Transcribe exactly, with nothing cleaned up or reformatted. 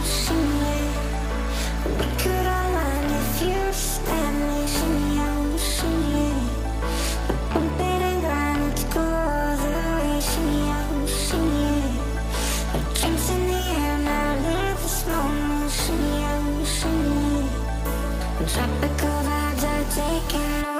ocean, yeah. We could align if you stand me, shimmy, ocean, yeah. Bump it and grind, let's go all the way, shimmy, ocean, yeah. Our drinks in the air, now live this moment, shimmy, ocean, yeah. Tropical vibes are taking over.